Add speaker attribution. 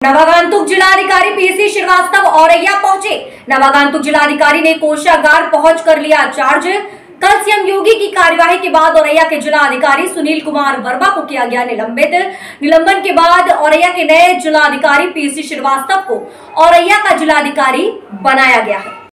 Speaker 1: नवागंतुक जिलाधिकारी पीसी श्रीवास्तव औरैया पहुंचे। नवागंतुक जिलाधिकारी ने कोषागार पहुंचकर लिया चार्ज। कल सीएम योगी की कार्यवाही के बाद औरैया के जिलाधिकारी सुनील कुमार वर्मा को किया गया निलंबित। निलंबन के बाद औरैया के नए जिलाधिकारी पीसी श्रीवास्तव को औरैया का जिलाधिकारी बनाया गया है।